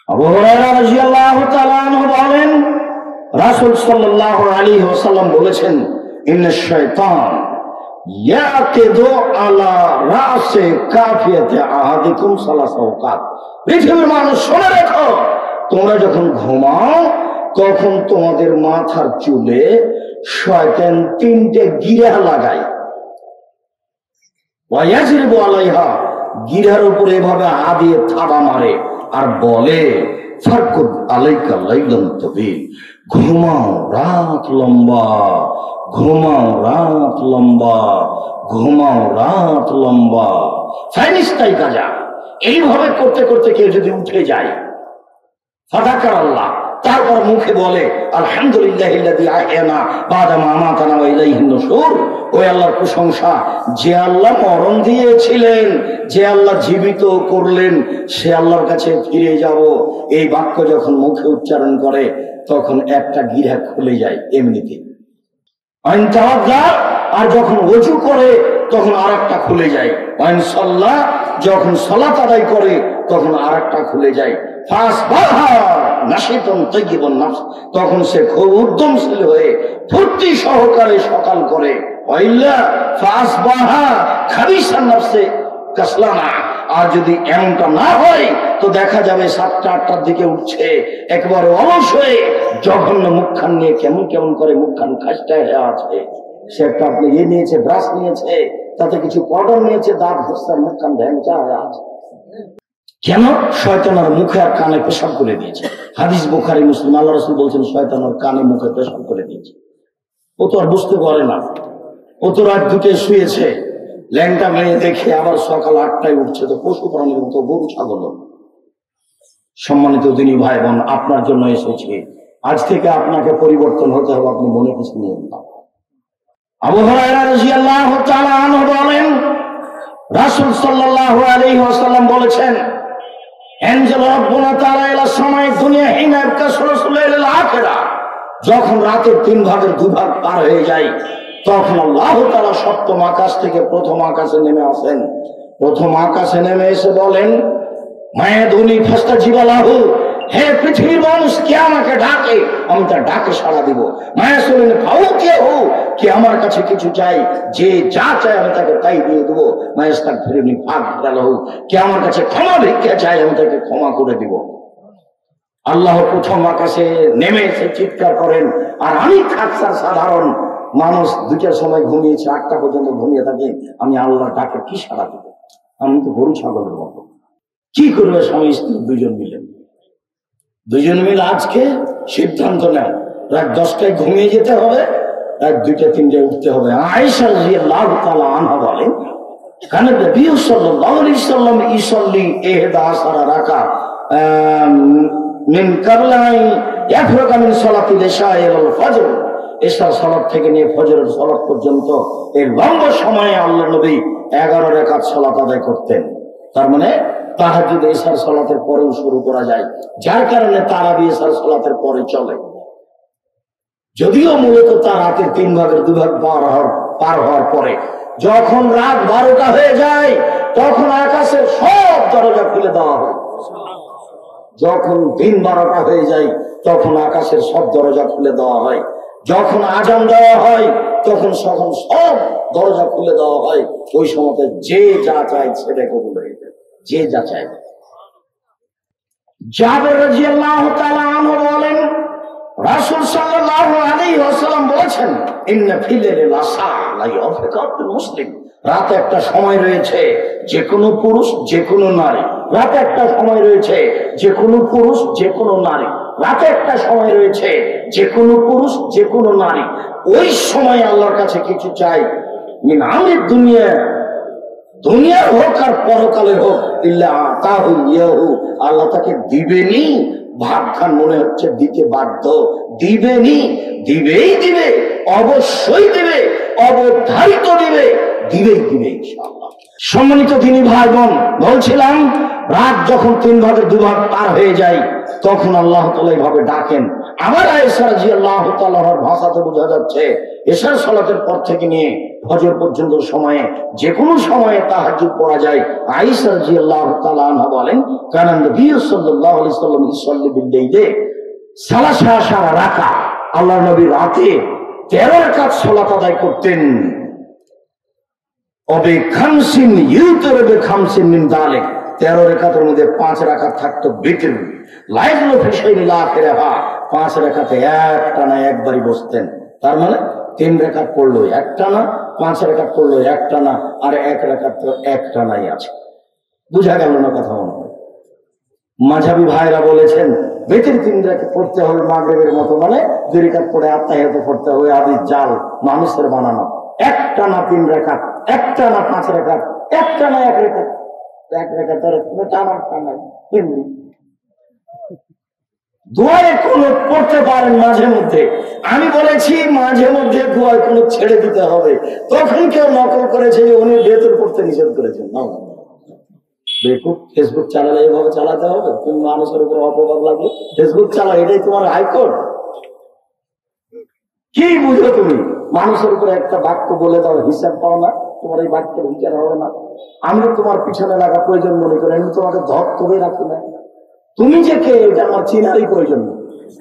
আবু হুরায়রা রাদিয়াল্লাহু তাআলা আনহু বলেন, রাসূল সাল্লাল্লাহু আলাইহি ওয়াসাল্লাম বলেছেন, ইন্নাশ শাইতান ইয়াকিদু আলা রাসি কাফিয়াতি আহাদিকুম সালাসা ওয়াকাত। পৃথিবীর মানুষ শুনে রেখো, তোমরা যখন ঘুমাও তখন তোমাদের মাথার চুলে শয়তান 3টে গিরা লাগায়। ওয়ায়াজরিবু আলাইহা, গিরার উপরে এভাবে হা দিয়ে থাবা মারে আর বলে, ফারকুদ আলাইকা লাইলান তাবিল, ঘুমাও রাত লম্বা, ঘুমাও রাত লম্বা, ঘুমাও রাত লম্বা। ফাইনিস্তাই কাজা। এইভাবে করতে করতে কেউ যদি উঠে যায়, ফাদাকার আল্লাহ, তারপর মুখে বলে আলহামদুলিল্লাহিল্লাযী আহয়ানা বাদা মা আমাতানা ওয়া ইলাইহিন নুশুর, ওই আল্লাহর প্রশংসা যে আল্লাহ মরণ দিয়েছিলেন, যে আল্লাহ জীবিত করলেন, সে আল্লাহর কাছে ফিরে যাব। এই বাক্য যখন মুখে উচ্চারণ করে তখন একটা গিরা খুলে যায় এমনিতে। আর যখন ওযু করে তখন আরেকটা খুলে যায়। সাল্লাহ, যখন সালাত আদায় করে তখন আরেকটা খুলে যায়। তখন সে খুব উদ্যমশীল হয়ে ফুর্তি সহকারে সকাল করে। আর যদি এমনটা না হয় তো দেখা যাবে 7টা 8টার দিকে উঠছে একবারে অলস হয়ে, জঘন্য মুখখান নিয়ে কেমন কেমন করে মুখখান খাসটা হয়ে আছে। সে একটা আপনি নিয়েছে, ব্রাশ নিয়েছে, তাতে কিছু পাউডার নিয়েছে, দাঁত ঘষছে, মুখখান ভ্যাংচা হয়ে আছে। কেন? শয়তানের মুখে আর কানে পেশাব করে দিয়েছে। হাদিস বুখারী মুসলিম। আল্লাহ রাসূল বলছেন শয়তানের কানে মুখে পেশাব করে দিয়েছে। ও তো আর বুঝতে পারে না, ও তো রাত 2টায় শুয়েছে, ল্যাংটা মেয়ে দেখে আবার সকাল 8টায় উঠছে, তো পশু প্রাণীর মতো, গরু ছাগল। সম্মানিত দিনী ভাই বোন, আপনার জন্য এসেছি, আজ থেকে আপনাকে পরিবর্তন হতে হবে, আপনি মনে কিছু নিয়ে না। আবু হুরায়রা রাদিয়াল্লাহু তাআলা আনহু বলেন, রাসূল সাল্লাল্লাহু আলাইহি ওয়াসাল্লাম বলেছেন, যখন রাতের 3 ভাগের 2 ভাগ পার হয়ে যায় তখন আল্লাহ তাআলা সপ্তম আকাশ থেকে প্রথম আকাশে নেমে আসেন। প্রথম আকাশে নেমে এসে বলেন, মায়াদুনি ফাস্তাজিবা লাহু, হে পৃথিবীর মানুষ, কে আমাকে ডাকে আমি তার ডাকে সাড়া দিব। মায়া শুনেন ফাউ কে হো, কে আমার কাছে কিছু চাই, যে যা চায় আমি তাকে তাই দিয়ে দেবো। মায়াস্তাক ফিরুনি ফাঁক লাহু, কে আমার কাছে ক্ষমা ভিক্ষা চাই আমি তাকে ক্ষমা করে দিব। আল্লাহ প্রথম আকাশে নেমে এসে চিৎকার করেন, আর আমি খাকসার সাধারণ মানুষ, 2টার সময় ঘুমিয়েছে, 8টা পর্যন্ত ঘুমিয়ে থাকি, আমি আল্লাহর ডাকে কি সাড়া দিব? আমি তো গরু ছাগলের মতো। কি করবে স্বামী স্ত্রী দুজন মিলে আজকে সিদ্ধান্ত নেন, রাত 10টায় ঘুমিয়ে যেতে হবে, রাত 2টা 3টায় উঠতে হবে। আয়েশা রাদিয়াল্লাহু তাআলা আনহা বলেন, কানা নবী সাল্লাল্লাহু আলাইহি ওয়াসাল্লাম ইসাল্লি 11 রাকাত মিন কাবলাই ইয়াফরাকা মিন সালাতিল ইশা ইলাল ফজর। ইশার সালাত থেকে নিয়ে ফজরের সালাত পর্যন্ত এই লম্বা সময়ে আল্লাহর নবী 11 রাকাত সালাত আদায় করতেন। তার মানে তাহাজ্জুদ ইশার সালাতের পরেও শুরু করা যায়, যার কারণে তারাবি ইশার সালাতের পরে চলে। যদিও মূলত তার রাতের 3 ভাগের 2 ভাগ পার হওয়ার পরে, যখন রাত 12টা হয়ে যায় তখন আকাশের সব দরজা খুলে দেওয়া হয়। যখন দিন 12টা হয়ে যায় তখন আকাশের সব দরজা খুলে দেওয়া হয়। যখন আজান দেওয়া হয় তখন সব দরজা খুলে দেওয়া হয়। ওই সময়তে যে যা চায় ছেড়ে কবুল হয়ে যায়, যে যা চায়। জাবের রাদিয়াল্লাহু তাআলা আনহু বলেন, রাসূল সাল্লাল্লাহু আলাইহি ওয়াসাল্লাম বলেছেন, ইন্না ফিল লাইলি আসা লা ইয়াফিকাতুল মুসলিম, রাতে একটা সময় রয়েছে যে কোনো পুরুষ যে কোনো নারী, রাতে একটা সময় রয়েছে যে কোনো পুরুষ যে কোনো নারী, রাতে একটা সময় রয়েছে যে কোনো পুরুষ যে কোনো নারী ওই সময় আল্লাহর কাছে কিছু চাই, মিন আমরিদ দুনিয়া, দুনিয়ার হোক আর পরকালের হোক, ইল্লা আতাহু ইয়াহু, আল্লাহ তাকে দিবেনি। ভাবখান মনে হচ্ছে দিতে বাধ্য, দিবেনি, দিবেই দিবে, অবশ্যই দিবে, অবধারিত দিবে, দিবেই দিবে ইনশাআল্লাহ। সম্মানিত দিনী ভাই বোন, বলছিলাম রাত যখন 3 ভাগের 2 ভাগ পার হয়ে যায় তখন আল্লাহ তাআলা এইভাবে ডাকেন। আমার আয়েশা রাদিয়াল্লাহু তাআলার ভাষাতে বোঝা যাচ্ছে এশার সালাতের পর থেকে নিয়ে ফজর পর্যন্ত সময়ে যে কোনো সময়ে তাহাজ্জুদ পড়া যায়। আয়েশা রাদিয়াল্লাহু তাআলা আনহা বলেন, কানা নবী সাল্লাল্লাহু আলাইহি ওয়াসাল্লাম ইসাল্লি বিল লাইলি সালাসা রাকাত, আল্লাহর নবী রাতে 13 রাকাত সালাত আদায় করতেন। অবে খামসিন ইউতর বে খামসিন মিন যালিক, 13 রাকাতের মধ্যে 5 রাকাত থাকতো বিতর। লাইলু ফিশাইল আখিরাহা, 5 রাকাতে একটানা একবারই বসতেন। তার মানে 3 রাকাত পড়লো একটানা, 5 রাকাত পড়লো একটানা, আর 1 রাকাত তো একটানাই আছে। বুঝা গেল না কথা? মনে হয় মাঝাবি ভাইরা বলেছেন বেতের 3 রাকাত পড়তে হবে মাগরিবের মতো, মানে 2 রাকাত পড়ে আত্তাহিয়াত পড়তে হবে, আদি জাল মানুষের বানানো। একটানা 3 রাকাত, একটানা 5 রাকাত, একটানা 1 রাকাত, 1 রাকাতের টানা টানা এমনি দোয়ায় কোনো পড়তে পারেন মাঝে মধ্যে। আমি বলেছি মাঝে মধ্যে দোয়ায় কোনো ছেড়ে দিতে হবে। তখন কেউ নকল করেছে যে উনি বেতন পড়তে নিষেধ করেছেন। না, বেকুব ফেসবুক চালালে এইভাবে চালাতে হবে? তুমি মানুষের উপর অপবাদ লাগবে, ফেসবুক চালা, এটাই তোমার হাইকোর্ট? কি বুঝো তুমি? মানুষের উপরে একটা বাক্য বলে দাও, হিসাব পাও না, তোমার এই বাক্যের বিচার হবে না। আমি তোমার পিছনে লাগা প্রয়োজন মনে করি, আমি তোমাকে ধর তবে রাখি না। তুমি যে কে এটা আমার চিনারই প্রয়োজন নেই।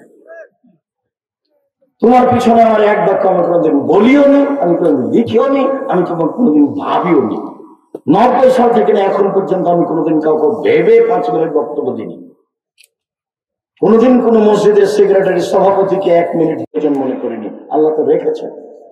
তোমার পিছনে আমার এক বাক্য আমি কোনোদিন বলিও নি, আমি কোনোদিন লিখিও নি, আমি তোমার কোনোদিন ভাবিও নি। 90 সাল থেকে এখন পর্যন্ত আমি কোনোদিন কাউকে ভেবে 5 মিনিট বক্তব্য দিইনি। কোনোদিন কোন মসজিদের সেক্রেটারি সভাপতিকে 1 মিনিট প্রয়োজন মনে করিনি। আল্লাহ তো রেখেছেন।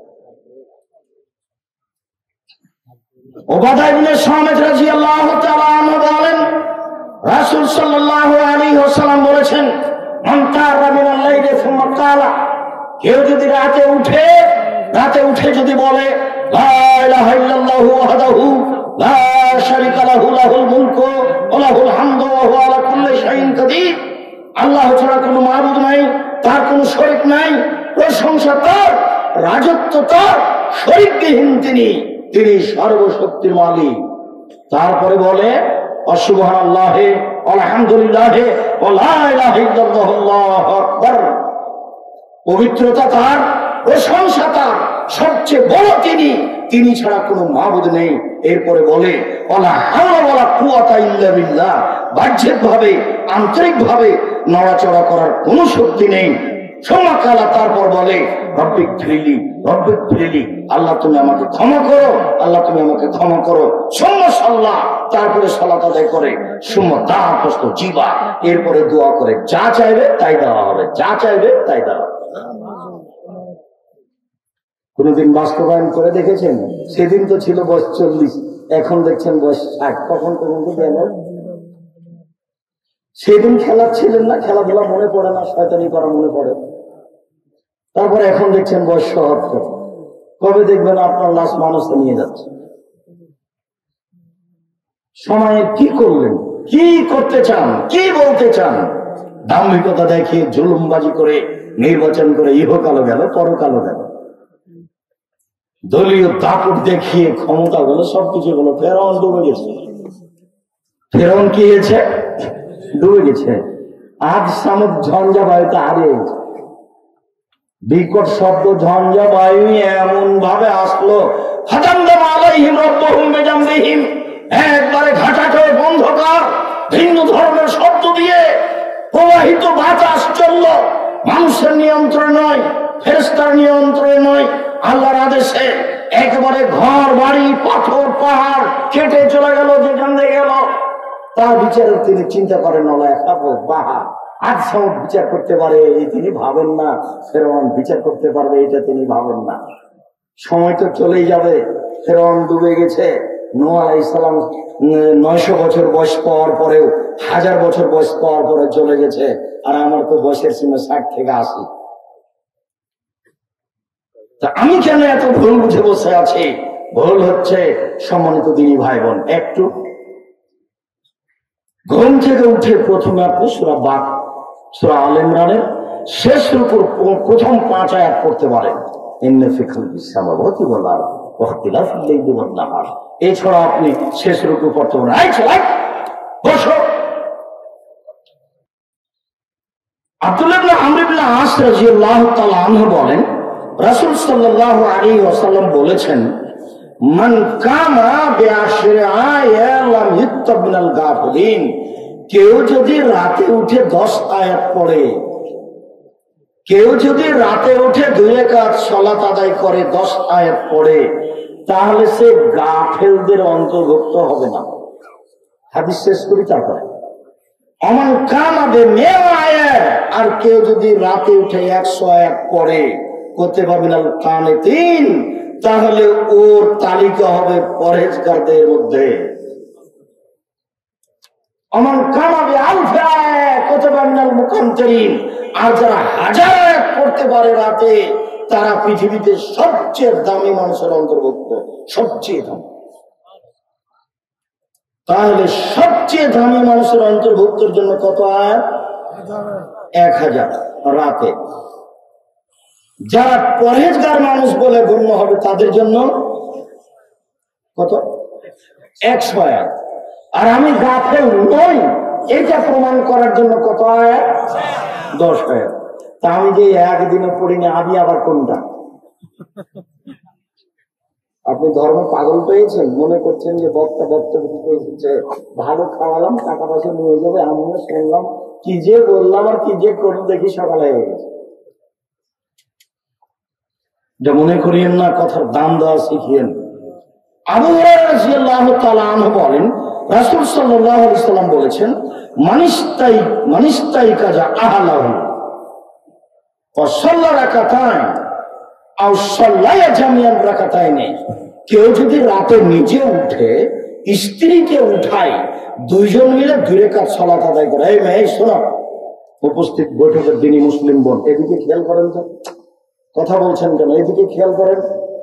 উবাদা ইবনে সামিত রাদিয়াল্লাহু তাআলা আনহু বলেন, রাসূল সাল্লাল্লাহু আলাইহি ওয়াসাল্লাম বলেছেন, মান কারা মিনাল লাইলি সুম্মা কালা, কেউ যদি রাতে উঠে যদি বলে লা ইলাহা ইল্লাল্লাহু ওয়াহদাহু লা শারীকা লাহু লাহুল মুলকু ওয়া লাহুল হামদু ওয়া হুয়া আলা কুল্লি শাইইন কাদির, আল্লাহ ছাড়া কোনো মাবুদ নাই, তার কোনো শরীক নাই, প্রশংসা তার, রাজত্ব তার, শরীকবিহীন তিনি সর্বশক্তির মালিক। তারপরে বলে সুবহানাল্লাহি আলহামদুলিল্লাহি ওয়া লা ইলাহা ইল্লাল্লাহু আল্লাহু আকবার, পবিত্রতা তার, প্রশংসা তার, সবচেয়ে বড় তিনি ছাড়া কোনো মাবুদ নেই। এরপরে বলে ওয়ালা হাওলা ওয়ালা কুওয়াতা ইল্লা বিল্লাহ, বাহ্যিকভাবে আন্তরিকভাবে নড়াচড়া করার কোনো শক্তি নেই। সমাকালা তারপর বলে রব্বিক ফিরলি, আল্লাহ তুমি আমাকে ক্ষমা করো, আল্লাহ তুমি আমাকে ক্ষমা করো। সুম্মা সাল্লাহ, তারপরে সালাত আদায় করে, সুম্মা তাফাস্ত জিবা, এরপরে দোয়া করে, যা চাইবে তাই দেওয়া হবে, যা চাইবে তাই দেওয়া হবে। কোনদিন বাস্তবায়ন করে দেখেছেন? সেদিন তো ছিল বয়স 40, এখন দেখছেন বয়স 60। কখন তো দেন। সেদিন খেলাচ্ছিলেন না, খেলাধুলা মনে পড়ে না, শয়তানি করা মনে পড়ে। তারপরে এখন দেখছেন বয়স 70। কবে দেখবেন আপনার লাশ মানুষ নিয়ে যাচ্ছে। সময়ে কি করলেন, কি করতে চান, কি বলতে চান? দাম্ভিকতা দেখিয়ে জুলুমবাজি করে নির্বাচন করে ইহকালও গেল, পরকালও গেল। দলীয় দাপট দেখিয়ে ক্ষমতা গেল, সবকিছু গেল। ফেরাউন ডুবে গেছে। ফেরাউন কি হয়েছে? ডুবে গেছে। আজ সামুদ ঝঞ্ঝা বায়ুতে হারিয়ে গেছে। বিকট শব্দ ঝঞ্ঝা বায়ু এমন ভাবে আসলো, একবারে ঘাটাঘাট অন্ধকার, ভিন্ন ধরনের শব্দ দিয়ে প্রবাহিত বাতাস চলল। মানুষের নিয়ন্ত্রণে নয়, ফেরেশতার নিয়ন্ত্রণে নয়, আল্লাহর আদেশে একেবারে ঘর বাড়ি পাথর পাহাড় কেটে চলে গেল। যেখান থেকে গেল তার বিচারে তিনি চিন্তা করেন বাহা আজ সামুদ বিচার করতে পারে এই তিনি ভাবেন না, ফেরাউন বিচার করতে পারবে এটা তিনি ভাবেন না। সময় তো চলেই যাবে, ফেরাউন ডুবে গেছে। নূহ আলাইহিস সালাম 900 বছর বয়স পাওয়ার পরেও, 1000 বছর বয়স পাওয়ার পরে চলে গেছে। আর আমার তো বয়সের সীমা 60 থেকে 80। তা আমি কেন এত ভুল বুঝে বসে আছি? ভুল হচ্ছে সম্মানিত দিনী ভাই বোন, একটু ঘুম থেকে উঠে প্রথমে আপনি সূরা আল ইমরানের শেষ রুকুর প্রথম 5 আয়াত পড়তে পারেন। ইন্না ফি খালকিস সামাওয়াতি ওয়াল আরদি ওয়া ইখতিলাফিল লাইলি ওয়ান নাহার। এছাড়া আপনি শেষ রুকু পড়তে পারেন। বসো। আব্দুল্লাহ ইবনে আমর ইবনে আস রাদিয়াল্লাহু তাআলা আনহু বলেন, রাসূল সাল্লাল্লাহু আলাইহি ওয়াসাল্লাম বলেছেন, মান কামা বিআশরি আয়াত লাম ইউক্তাব মিনাল গাফিলিন। কেউ যদি রাতে উঠে 10 আয়াত পড়ে, কেউ যদি রাতে উঠে 2 রাকাত সালাত আদায় করে, 10 আয়াত পড়ে, তাহলে সে গাফেলদের অন্তর্ভুক্ত হবে না। হাদিস শেষ করি তারপরে। অমান কামাবে মেও আয়াত, আর কেউ যদি রাতে উঠে 100 আয়াত পড়ে, কুতিবা মিনাল কানিতিন, তাহলে ওর তালিকা হবে পরহেজগারদের মধ্যে। অমান কামাবে আলফ আয়াত কুতিবা মিনাল মুকান্তিরিন, আর যারা 1000 আয়াত পড়তে পারে রাতে, তারা পৃথিবীতে সবচেয়ে দামি মানুষের অন্তর্ভুক্ত, সবচেয়ে দামি। তাহলে সবচেয়ে দামি মানুষের অন্তর্ভুক্তের জন্য কত আয়াত? 1000 রাতে। যারা পরহেজগার মানুষ বলে গণ্য হবে তাদের জন্য কত? 100 আয়াত। আর আমি গাফেল নই এটা প্রমাণ করার জন্য কত আয়াত? 10 আয়াত। তা আমি যে একদিনও পড়িনি, আমি আবার কোনটা? আপনি ধর্ম পাগল পেয়েছেন, মনে করছেন যে বক্তা ভালো খাওয়ালাম, টাকা পয়সা নিয়ে যাবে, আমিও শুনলাম, কি যে বললাম আর কি যে করুন, দেখি সকালে হয়ে গেছে। যা মনে করিয়েন না, কথার দাম দেওয়া শিখিয়েন। আবু হুরায়রা রাদিয়াল্লাহু তাআলা আনহু বলেন, রাসূল সাল্লাল্লাহু আলাইহি ওয়াসাল্লাম বলেছেন, মানিস্তাই কাজা আহলাহু ওয়া সাল্লা রাকাতাইন আও সাল্লায়া জামিয়ান রাকাতাইন। কেউ যদি রাতে নিজে উঠে স্ত্রীকে উঠায়, দুইজন মিলে 2 রাকাত সালাত আদায় করে। এই মেয়ে শোনো, উপস্থিত বৈঠকের দিনী মুসলিম বোন, এদিকে খেয়াল করেন তো, কথা বলছেন কেন? এদিকে খেয়াল করেন।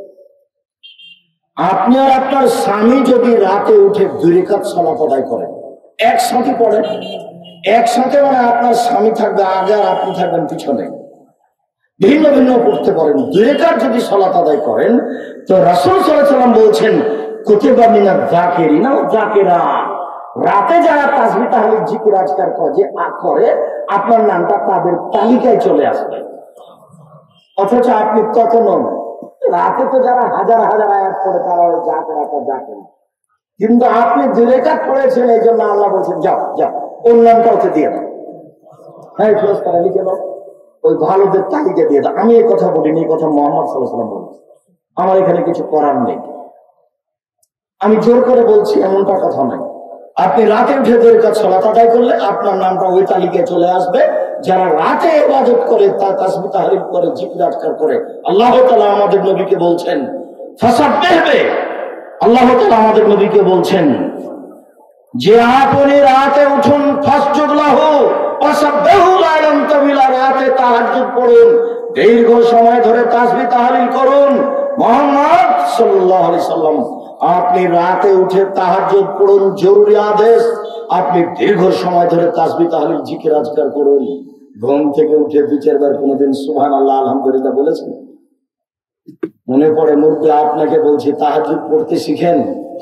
আপনি আর আপনার স্বামী যদি রাতে উঠে 2 রাকাত সালাত আদায় করেন, একসাথে পড়েন, একসাথে, মানে আপনার স্বামী থাকবে আগে আর আপনি থাকবেন পিছনে, ভিন্ন ভিন্ন পড়তে পারেন, 2 রাকাত যদি সালাত আদায় করেন, তো রাসূল সাল্লাল্লাহু আলাইহি ওয়াসাল্লাম বলছেন, কুতিবা মিনাজ যাকিরিনা ওয়া যাকিরা, রাতে যারা তাসবিহ তাহলিল জিকির আজকার করে, আপনার নামটা তাদের তালিকায় চলে আসবে। অথচ আপনি তত নন। রাতে তো যারা 1000 1000 আয়াত পড়ে তারা যাকেরা, কিন্তু আপনি 2 রাকাত পড়েছেন, এই জন্য আল্লাহ বলছেন যাও যাও, ওর নামটা ওকে দিয়ে দাও। হ্যাঁ, ফেরেশতারা লিখে দাও, ওই ভালোদের তালিকা দিয়ে দাও। আমি এই কথা বলিনি, এই কথা মুহাম্মদ সাল্লাল্লাহু আলাইহি ওয়াসাল্লাম বলেছেন। আমার এখানে কিছু করার নেই, আমি জোর করে বলছি এমনটা কথা নাই। আপনি রাতে উঠে 2 রাকাত সালাত আদায় করলে আপনার নামটা ওই তালিকায় চলে আসবে। যারা রাতে ইবাদত করে, তার তাসবিহ তাহলিল করে, জিকির আজকার করে, আল্লাহ তাআলা আমাদের নবীকে বলছেন ফাসাব্বিহবে, আল্লাহ তাআলা আমাদের নবীকে বলছেন যে আপনি রাতে উঠুন, ফাসজুদ লাহু ওয়াসাব্বিহু লাইলান তাওয়িলা, রাতে তাহাজ্জুদ পড়ুন, দীর্ঘ সময় ধরে তাসবিহ তাহলিল করুন। মুহাম্মদ সাল্লাল্লাহু আলাইহি সাল্লাম, আপনি রাতে উঠে তাহাজ্জুদ পড়ুন, জরুরি আদেশ। আপনি দীর্ঘ সময় ধরে তাসবিহ তাহলিল জিকির আজকার করুন। ঘুম থেকে উঠে 2-4 বার কোনদিন সুবহানাল্লাহ আলহামদুলিল্লাহ বলেছেন? মনে পড়ে মুরব্বি, আপনাকে বলছি তাহাজ্জুদ পড়তে শিখেন,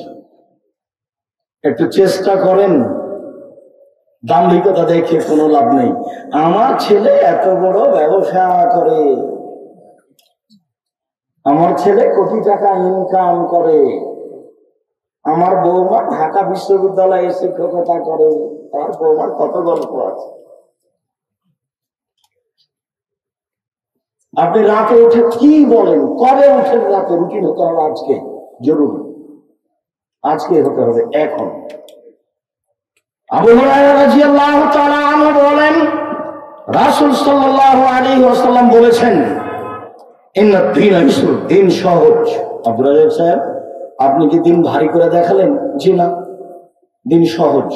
একটু চেষ্টা করেন। দাম্ভিকতা দেখে কোনো লাভ নেই। আমার ছেলে এত বড় ব্যবসা করে, আমার ছেলে কোটি টাকা ইনকাম করে, আমার বৌমা ঢাকা বিশ্ববিদ্যালয়ে শিক্ষকতা করে, তার বৌমার কত গল্প আছে। আপনি রাতে উঠে কি বলেন? কবে উঠেন রাতে? রুটিন হতে হবে আজকে, জরুরি আজকে হতে হবে, এখন। আবু হুরায়রা রাদিয়াল্লাহু তাআলা আনহু বলেন, রাসূল সাল্লাল্লাহু আলাইহি ওয়াসাল্লাম বলেছেন, ইন্না দ্বীনা ইসর, দিন সহজ। আব্দুল রাজ্জাক সাহেব, আপনি কি দিন ভারী করে দেখালেন? জি না, দিন সহজ।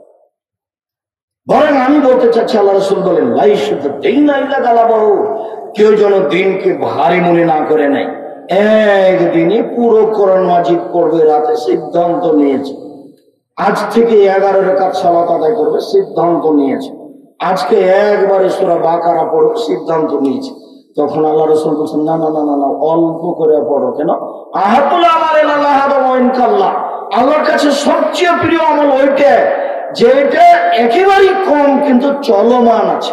বরং আমি বলতে চাচ্ছি, আল্লাহ রাসূল বলেন, লাইসুদ দীনা ইল্লা গালাবাহু, কেউ যেন দিনকে ভারী মনে না করে নেয়। একদিনই পুরো কোরআন মাজিদ পড়বে, রাতে সিদ্ধান্ত নিয়েছে। আজ থেকে 11 রাকাত সালাত আদায় করবে, সিদ্ধান্ত নিয়েছে। আজকে একবারে সূরা বাকারা পড়বে, সিদ্ধান্ত নিয়েছে। তখন আল্লাহ রাসূল বলেন, না না না না, অল্প করে পড়ো। কেন? আহাতুল আমাল ইলাল্লাহ ওয়া ইন কাল্লা, আল্লাহর কাছে সবচেয়ে প্রিয় আমল ওইটা যেটা একেবারেই কম কিন্তু চলমান আছে।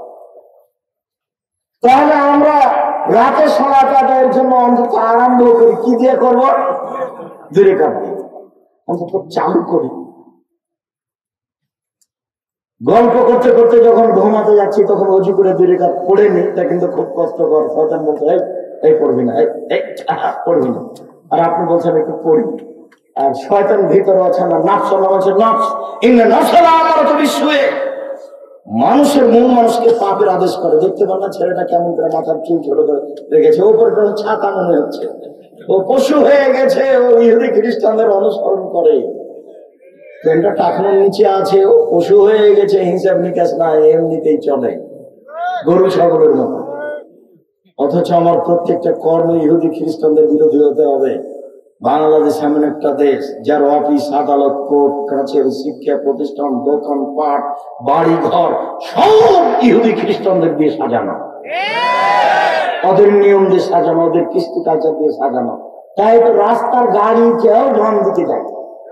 তাহলে আমরা রাতে সালাত আদায়ের জন্য অন্তত আরম্ভ করি কি দিয়ে করব? 2 রাকাত দিয়ে অন্তত চালু করি। গল্প করতে করতে যখন ঘুমাতে যাচ্ছি তখন অজু করে 2 রাকাত পড়ে নি, এটা কিন্তু খুব কষ্টকর। শয়তান বলছে এই পড়বি না, পড়বি না, আর আপনি বলছেন একটু পড়ি। আর শয়তান ভিতরে আছে না, নাফস বলছে নাফস ইন্না নাফসালা আমারাতু বিসসুই, মানুষের মন মানুষকে পাপের আদেশ করে। দেখতে পান না ছেলেটা কেমন করে মাথার চুল ছোট করে রেখেছে, ওপর কোনো ছাতা মনে হচ্ছে, ও পশু হয়ে গেছে, ও ইহুদি খ্রিস্টানদের অনুসরণ করে। পেনটা টাকানোর নিচে আছে, ও পশু হয়ে গেছে, হিসাব নিকাশ না, এমনিতেই চলে গরু ছাগলের মতো। অথচ আমার প্রত্যেকটা কর্ম ইহুদি খ্রিস্টানদের বিরোধী হতে হবে। বাংলাদেশ এমন একটা দেশ যার অফিস আদালত কোর্ট কাছারি শিক্ষা প্রতিষ্ঠান দোকান পাট বাড়ি ঘর সব ইহুদি খ্রিস্টানদের দিয়ে সাজানো, ওদের নিয়ম দিয়ে সাজানো, ওদের কৃষ্টি কালচার দিয়ে সাজানো। তাই তো রাস্তার গাড়ি কেউ ডান দিকে যায়,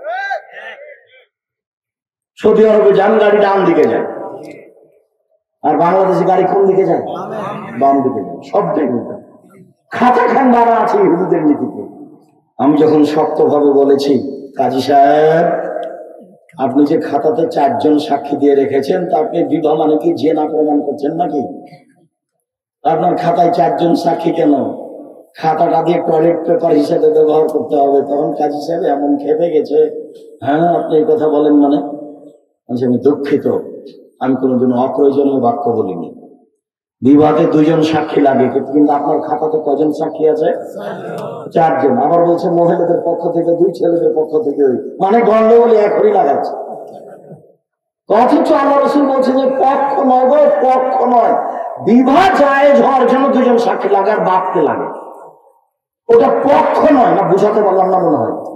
সৌদি আরবে যান গাড়ি ডান দিকে যায়, আর বাংলাদেশে গাড়ি কোন দিকে যায়? বাম দিকে যায়। সব দেখবেন খাতা খান বাড়া আছে ইহুদিদের নীতিতে। আমি যখন শক্তভাবে বলেছি, কাজী সাহেব আপনি যে খাতাতে 4 জন সাক্ষী দিয়ে রেখেছেন, তা আপনি বিবাহ মানে কি জেনা প্রমাণ করছেন নাকি? আপনার খাতায় 4 জন সাক্ষী কেন? খাতাটা দিয়ে টয়লেট পেপার হিসেবে ব্যবহার করতে হবে। তখন কাজী সাহেব এমন খেপে গেছে, হ্যাঁ আপনি এই কথা বলেন মানে? আমি দুঃখিত, আমি কোনোদিন অপ্রয়োজনীয় বাক্য বলিনি। বিবাহে 2 জন সাক্ষী লাগে, কিন্তু আপনার খাতাতে কজন সাক্ষী আছে? 4 জন। আবার বলছে মহিলাদের পক্ষ থেকে 2, ছেলেদের পক্ষ থেকে 2, মানে গন্ডগোলে এখনই লাগাচ্ছে। অথচ আল্লাহ রাসূল বলছেন যে পক্ষ নয় গো, পক্ষ নয়, বিবাহ জায়েজ হওয়ার জন্য 2 জন সাক্ষী লাগে, আর বাপকে লাগে। ওটা পক্ষ নয়, না বুঝাতে পারলাম না মনে হয়?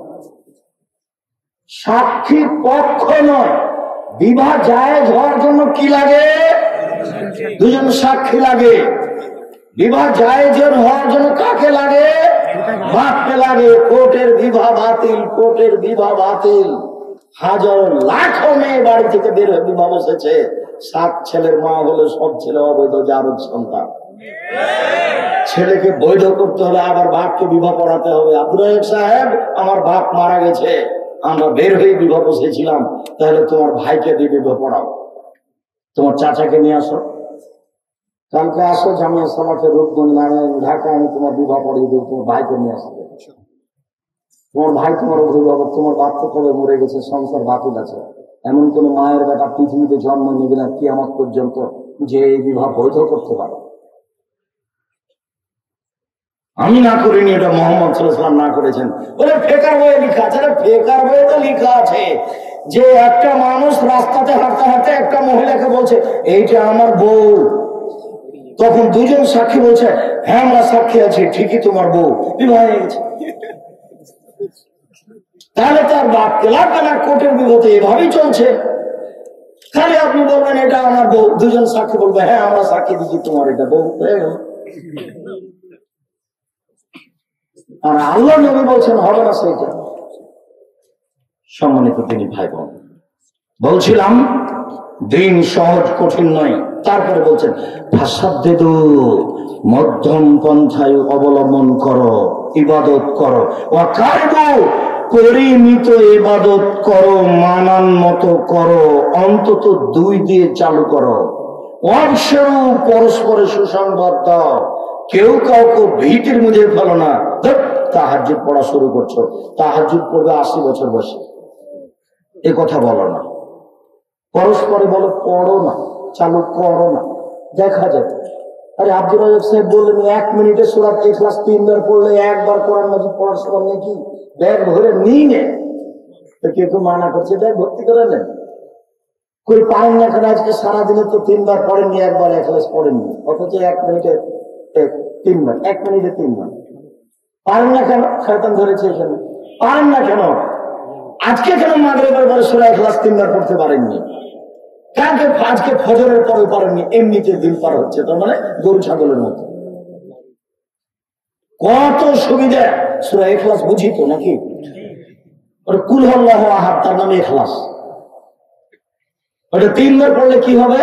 সাক্ষী পক্ষ নয়, বিবাহ জায়েজ হওয়ার জন্য কি লাগে? 2 জন সাক্ষী লাগে। বিবাহ জায়েজের হওয়ার জন্য কাকে লাগে? বাপকে লাগে। কোর্টের বিবাহ বাতিল, কোর্টের বিবাহ বাতিল। হাজার লাখো মেয়ে বাড়ি থেকে বের হয়ে বিবাহ বসেছে। 7 ছেলের মা হলে সব ছেলে অবৈধ, জারজ সন্তান। ছেলেকে বৈধ করতে হলে আবার বাপকে বিবাহ পড়াতে হবে। আব্দুল রাজ্জাক সাহেব, আমার বাপ মারা গেছে, আমরা বের হয়ে বিবাহ বসেছিলাম, তাহলে তোমার ভাইকে দিয়ে বিবাহ পড়াও, তোমার চাচাকে নিয়ে আসো, কালকে আসো জামিয়া সালাফের রূপগঞ্জ নারায়ণ ঢাকা, আমি তোমার বিবাহ পড়িয়ে দেবো, তোমার ভাইকে নিয়ে আসবে। তোমার ভাই তোমার অভিভাবক, তোমার বাপ তো কবে মরে গেছে, সংসার বাতিল আছে। এমন কোন মায়ের বেটা পৃথিবীতে জন্ম নেবে না কিয়ামত পর্যন্ত যে এই বিবাহ বৈধ করতে পারে। আমি না করিনি, এটা মোহাম্মদ সাল্লাল্লাহু আলাইহি ওয়াসাল্লাম না করেছেন। বলে ফেকার বইয়ে লেখা আছে। ফেকার বইয়ে তো লেখা আছে যে একটা মানুষ রাস্তাতে হাঁটতে হাঁটতে একটা মহিলাকে বলছে এইটা আমার বউ। তখন 2 জন সাক্ষী বলছে হ্যাঁ আমরা সাক্ষী আছি, ঠিকই তোমার বউ, বিবাহ হয়ে গেছে। তাহলে তার বাপকে লাগবে না, কোর্টের বিপদে এভাবেই চলছে। খালি আপনি বলবেন এটা আমার বউ, 2 জন সাক্ষী বলবে হ্যাঁ আমরা সাক্ষী দিচ্ছি তোমার এটা বউ, হয়ে গেল। আর আল্লাহ নবী বলছেন হবে না সেইটা। সম্মানিত তিনি ভাই বোন, বলছিলাম দিন সহজ কঠিন নয়। তারপরে বলছেন ফাসাদ্দেদু, মধ্যম পন্থায় অবলম্বন করো, ইবাদত করো। ওয়াকারিবু, পরিমিত ইবাদত করো, মানান মতো করো, অন্তত 2 দিয়ে চালু করো। ওয়াবশিরু, পরস্পরে সুসংবাদ দাও। কেউ কাউকে ভিটের মধ্যে ফেলো না। তাহাজ্জুদ পড়া শুরু করছো, তাহাজ্জুদ পড়বে 80 বছর বয়সে, এ কথা বলো না। পরস্পরে বলো পড়ো না, চালু করো না, দেখা যায়। আরে আব্দুল রাজ্জাক সাহেব বললেন 1 মিনিটে সূরা ইখলাস 3 বার পড়লে 1 বার কোরআন মাজিদ পড়ার সমান নাকি? ব্যাগ ভরে নিয়ে নে। তো কেউ মানা করছে ব্যাগ ভর্তি করে নেন। কই পারেন না কেন? আজকে সারাদিনে তো 3 বার পড়েননি, 1 বার ইখলাস পড়েননি, অথচ 1 মিনিটে 3 বার, 1 মিনিটে 3 বার। পারেন না কেন? শয়তান ধরেছে এখানে। পারেন না কেন? আজকে কেন মাগরিবের পরে সূরা ইখলাস 3 বার পড়তে পারেননি? কালকে আজকে ফজরের পরে পারেননি, এমনিতে দিন পার হচ্ছে, তার মানে গরু ছাগলের মতো। কত সুবিধা! সূরা ইখলাস বুঝি তো নাকি? কুল হুয়াল্লাহু আহাদ, তার নামে ইখলাস। ওটা 3 বার পড়লে কি হবে?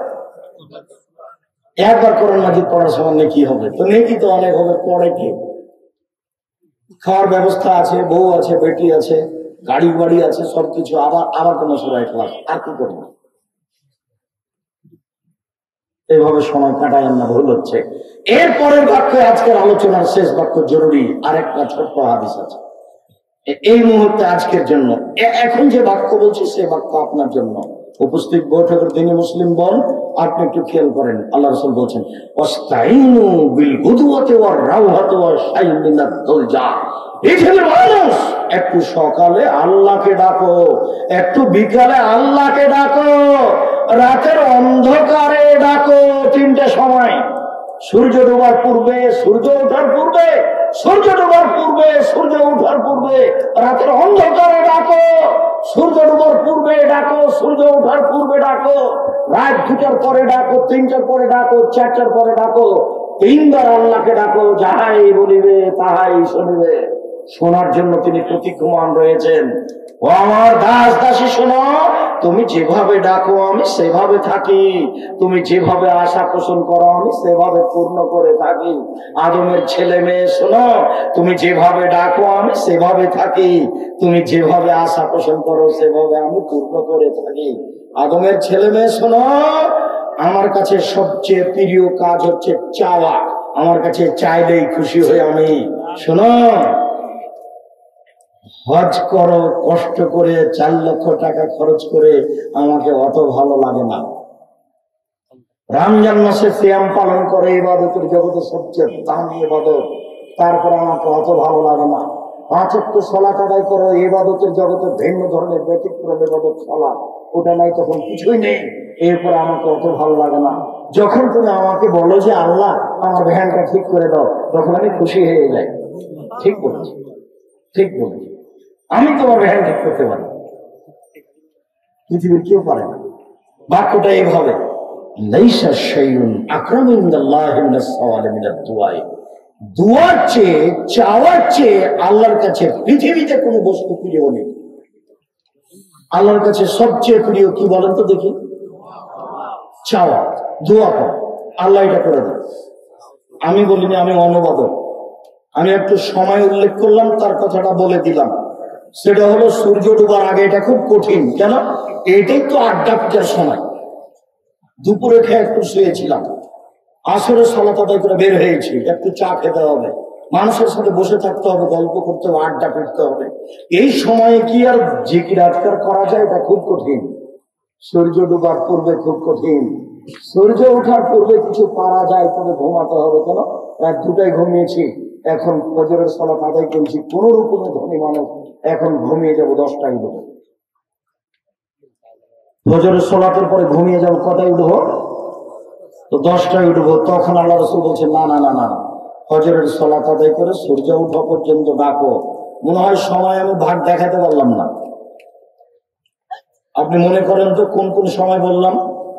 একবার কোরআন মাজিদ পড়ার সময় কি হবে? তো নেকি তো অনেক হবে। পড়ে কি? খাওয়ার ব্যবস্থা আছে, বউ আছে, বেটি আছে, গাড়ি বাড়ি আছে, সবকিছু। আবার কোন সূরা ইখলাস আর কি করবো? এইভাবে সময় কাটায় না, ভুল হচ্ছে। এরপরের বাক্য, আজকের আলোচনার শেষ বাক্য জরুরি। আরেকটা ছোট্ট হাদিস আছে এই মুহূর্তে আজকের জন্য। এখন যে বাক্য বলছি সে বাক্য আপনার জন্য। উপস্থিত বৈঠকের দিনে মুসলিম বল, আপনি একটু খেয়াল করেন। আল্লাহ রাসূল বলছেন, ওয়াস্তাইনু বিল গুদওয়াতি ওয়ার রাওহাতি ওয়াশ শাইইন মিনাদ দুলজা। পৃথিবীর মানুষ, একটু সকালে আল্লাহকে ডাকো, একটু বিকালে আল্লাহকে ডাকো, রাতের অন্ধকারে ডাকো। 3টে সময়: সূর্য ডোবার পূর্বে, সূর্য ওঠার পূর্বে, সূর্য ডোবার পূর্বে, সূর্য ওঠার পূর্বে। রাতের অন্ধকারে ডাকো, সূর্য ডোবার পূর্বে ডাকো, সূর্য ওঠার পূর্বে ডাকো। রাত 2টার পরে ডাকো, 3টার পরে ডাকো, 4টার পরে ডাকো। 3 বার আল্লাহকে ডাকো, যাহাই বলিবে তাহাই শুনিবে। শোনার জন্য তিনি প্রতীক্ষমান রয়েছেন। ও আমার দাস দাসী, শোনো, তুমি যেভাবে ডাকো আমি সেভাবে থাকি, তুমি যেভাবে আশা পোষণ করো আমি সেভাবে পূর্ণ করে থাকি। আদমের ছেলে মেয়ে, শোনো, তুমি যেভাবে ডাকো আমি সেভাবে থাকি, তুমি যেভাবে আশা পোষণ করো সেভাবে আমি পূর্ণ করে থাকি। আদমের ছেলে মেয়ে, শোনো, আমার কাছে সবচেয়ে প্রিয় কাজ হচ্ছে চাওয়া। আমার কাছে চাইলেই খুশি হই আমি। শোনো, হজ করো কষ্ট করে, 4 লক্ষ টাকা খরচ করে, আমাকে অত ভালো লাগে না। রমজান মাসে সিয়াম পালন করে, ইবাদতের জগতে সবচেয়ে দামি ইবাদত, তারপর আমাকে অত ভালো লাগে না। 5 ওয়াক্ত সালাত আদায় করো, ইবাদতের জগতে ভিন্ন ধরনের ব্যতিক্রম ইবাদত সালাত, ওটা নাই তখন কিছুই নেই, এরপর আমাকে অত ভালো লাগে না। যখন তুমি আমাকে বলো যে আল্লাহ আমার ভ্যানটা ঠিক করে দাও, তখন আমি খুশি হয়ে যাই। ঠিক বলেছি, ঠিক বলেছি। আমি তোমার ভ্যান ঠিক করতে পারি, পৃথিবীর কেউ পারে না। বাক্যটা এইভাবে, লাইসা শাইউন আকরামু ইনদাল্লাহি মিনাস সাওয়ালি মিনাদ দুআই। দুয়ার চেয়ে, চাওয়ার চেয়ে আল্লাহর কাছে পৃথিবীতে কোনো বস্তু প্রিয় নেই। আল্লাহর কাছে সবচেয়ে প্রিয় কি বলেন তো দেখি? চাওয়া, দোয়া করা। আল্লাহ এটা করে দেন। আমি বলিনি, আমি অনুবাদক। আমি একটু সময় উল্লেখ করলাম, তার কথাটা বলে দিলাম। সেটা হলো সূর্য ডুবার আগে। এটা খুব কঠিন, কেন? এটাই তো আড্ডা পিটার সময়। দুপুরে খেয়ে একটু শুয়েছিলাম, আসরের সালাত আদায় করে বের হয়েছি, একটু চা খেতে হবে, মানুষের সাথে বসে থাকতে হবে, গল্প করতে হবে, আড্ডা পিটতে হবে। এই সময়ে কি আর জিকির আজকার করা যায়? এটা খুব কঠিন। সূর্য ডুবার পূর্বে খুব কঠিন, সূর্য ওঠার পূর্বে কিছু পারা যায়, তবে ঘুমাতে হবে। কেন? রাত 2টায় ঘুমিয়েছি, এখন ফজরের সালাত আদায় করেছি, কোন রকমের ধনী মানুষ, এখন ঘুমিয়ে যাবো 10টায় উঠবো। ফজরের সালাতের পরে ঘুমিয়ে যাবো, কটায় উঠবো? তো 10টায় উঠবো। তখন আল্লাহ রাসূল বলছেন, না না না না, ফজরের সালাত আদায় করে সূর্য ওঠা পর্যন্ত ডাকো। মনে হয় সময় আমি ভাগ দেখাতে পারলাম না। আপনি মনে করেন তো কোন কোন সময় বললাম?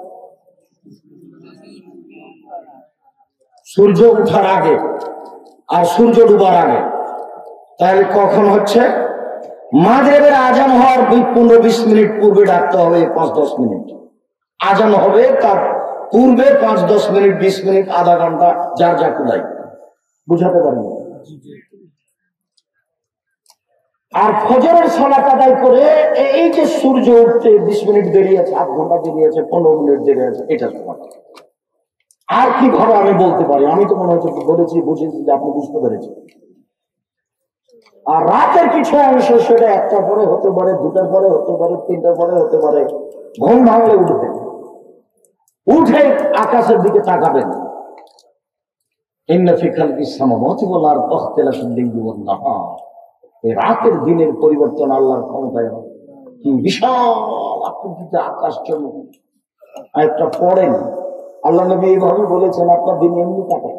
সূর্য ওঠার আগে আর সূর্য ডুবার আগে। তাহলে কখন হচ্ছে? মাগরিবের আজান হওয়ার 15-20 মিনিট পূর্বে ডাকতে হবে। 5-10 মিনিট আজান হবে, তার পূর্বে 5-10 মিনিট, 20 মিনিট, আধা ঘন্টা, যার যা কুলাই। বুঝাতে পারেন? আর ফজরের সালাত আদায় করে এই যে সূর্য উঠতে 20 মিনিট দেরি আছে, আধ ঘন্টা দেরি আছে, 15 মিনিট দেরি আছে, এটা সময়। আর কি ভাবে আমি বলতে পারি? আমি তো মনে হচ্ছে বলেছি, বুঝেছি, যে আপনি বুঝতে পেরেছেন। আর রাতের কিছু অংশ, সেটা 1টার পরে হতে পারে, 2টার পরে হতে পারে, 3টার পরে হতে পারে। ঘুম ভাঙলে উঠবেন, উঠে আকাশের দিকে তাকাবেন। ইন্না ফি খালকিস সামাওয়াতি ওয়াল আরদি ইখতিলাফিল লাইলি ওয়ান নাহার। এই রাতের দিনের পরিবর্তন আল্লাহর ক্ষমতায় হবে। কি বিশাল আকৃতিতে আকাশ চমক। একটা পড়েন, আল্লাহ নবী এইভাবে বলেছেন, আপনার দিন এমনি কাটে।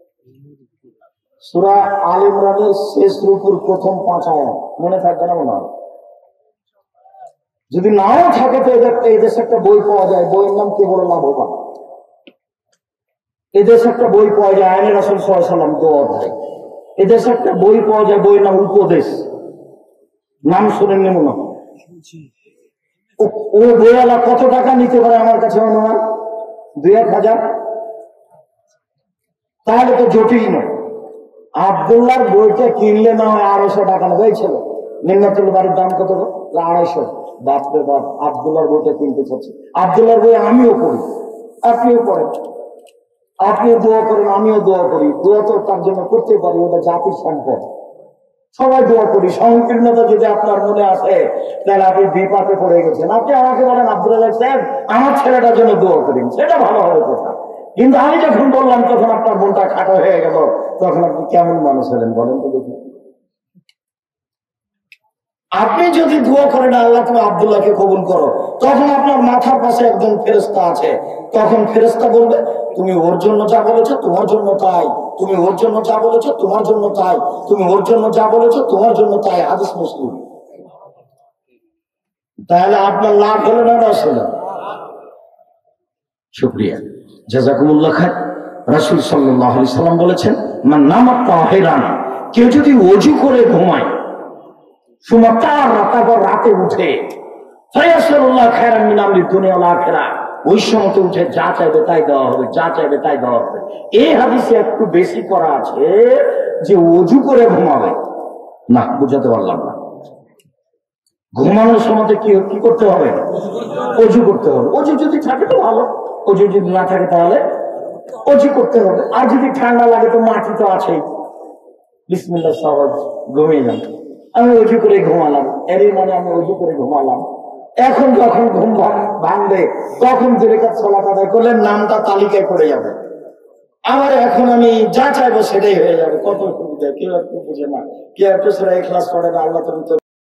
সূরা আল ইমরানের শেষ রুকুর প্রথম 5 আয়াত মনে থাকবে না? মনে হয় যদি নাও থাকে তো এই দেশে একটা বই পাওয়া যায়, বইয়ের নাম কেবল লাভবান। এদেশে একটা বই পাওয়া যায়, আইনে রাসূল সাল্লাল্লাহু আলাইহি ওয়াসাল্লাম 2 অধ্যায়। এদেশে একটা বই পাওয়া যায়, বইয়ের নাম উপদেশ। নাম শুনেননি মনে হয়? ও বইওয়ালা কত টাকা নিতে পারে আমার কাছে অনুমান? 2-1000। তাহলে তো জটিল নয়। আব্দুল্লাহর বইটা কিনলে না হয় 250 টাকা নেবে। এই ছিল নিম্নাতুল বাড়ির দাম কত? 250। বাপরে বাপ, আব্দুল্লাহর বইটা কিনতে চাচ্ছি। আব্দুল্লাহর বই আমিও পড়ি, আপনিও পড়েন, আপনিও দোয়া করেন, আমিও দোয়া করি। দোয়া তো তার জন্য করতে পারি, ওটা জাতির সম্পদ, সবাই দোয়া করি। সংকীর্ণতা যদি আপনার মনে আসে তাহলে আপনি বিপাকে পড়ে গেছেন। আপনি আমাকে বলেন আব্দুল্লাহ সাহেব আমার ছেলেটার জন্য দোয়া করেন, সেটা ভালো হবে কথা। কিন্তু আমি যখন বললাম তখন আপনার মনটা খাটো হয়ে গেল, তখন আপনি কেমন মানুষ হলেন বলেন তো দেখি? আপনি যদি দোয়া করেন আল্লাহ তুমি আব্দুল্লাহকে কবুল করো, তখন আপনার মাথার পাশে একজন ফেরেশতা আছে, তখন ফেরেশতা বলবে তুমি ওর জন্য যা বলেছো তোমার জন্য তাই, তুমি ওর জন্য যা বলেছো তোমার জন্য তাই, তুমি ওর জন্য যা বলেছো তোমার জন্য তাই। হাদিস মুসলিম। তাহলে আপনার লাভ হলো না লস হলো? শুকরিয়া, জাযাকুমুল্লাহ খায়। রাসূল সাল্লাল্লাহু আলাইহি সাল্লাম বলেছেন মান নামা তাহিরান, কেউ যদি ওযু করে ঘুমায়, তারপর রাতে উঠে ফায়াসালুল্লাহ খায়রান মিন আমরি দুনিয়া ওয়াল আখিরাহ, ওই সময় উঠে যা চাইবে তাই দেওয়া হবে, যা চাইবে তাই দেওয়া হবে। এই হাদিসে একটু বেশি করা আছে যে ওযু করে ঘুমাবে না, বুঝাতে পারলাম না। ঘুমানোর সময় কি করতে হবে? ওযু করতে হবে। ওযু যদি থাকে তো ভালো, ওযু যদি না থাকে তাহলে ওযু করতে হবে। আর যদি ঠান্ডা লাগে তো মাটি তো আছেই, বিসমিল্লাহ সহজ ঘুমিয়ে যান। আমি ওযু করে ঘুমালাম, এরই মানে আমি ওযু করে ঘুমালাম। এখন যখন ঘুম ভাঙবে তখন 2 রাকাত সালাত আদায় করলে নামটা তালিকায় পড়ে যাবে। আবার এখন আমি যা চাইবো সেটাই হয়ে যাবে। কত সুবিধা! কেউ একটু বুঝে না, কেউ একটু সূরা ইখলাস পড়ে না। আল্লাহ তুমি